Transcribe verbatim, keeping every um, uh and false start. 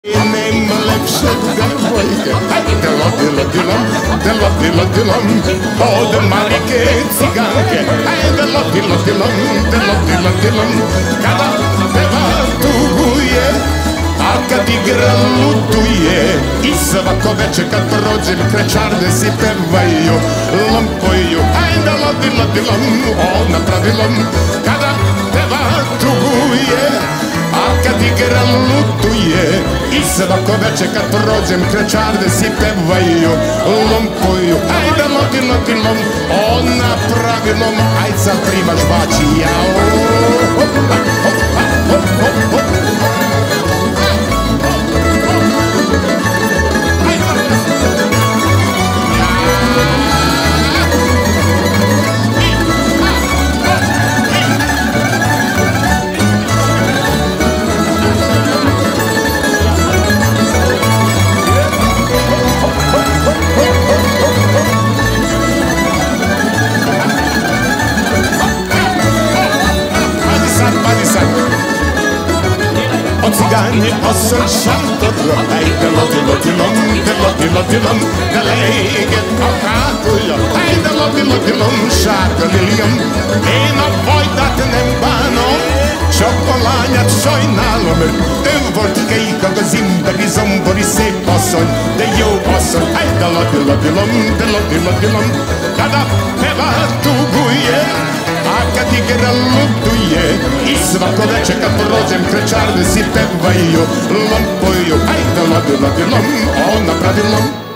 Nema lepszego dewojkę, delo, delo, dilom, delo, delo, dilom, od malike cyganke, delo, delo, dilom, delo, delo, dilom, kada peva tuguje, a kad igra lutuje, i svako veče kad prođem krečarne si pevaju, lampuju, delo, delo, dilom, ona pravilom, kada peva tuguje, a kad igra lutuje, i svako veče kad prođem krečarne si pevaju, lompuju, ajde loti, loti, lom, ona pravilom, aj sad primaš bači, jao, hop, hop, hop, hop, hop, Cigane osar šantotro, aj delo, delo, dilom, delo, delo, dilom, da läget av kakuja, aj delo, delo, dilom, šarka lilijom, ena vojdaten en banom, čokolanjat šoj nalomer, övort kejka ga zimberi zombori se poson, da jo poson, aj delo, delo, dilom, delo, delo, dilom, kada peva tuguje, a kad igra lutuje, i svako veče kad prođem krečarne si pevaju, lompuju, aj delo, delo, dilom, ona pravilom.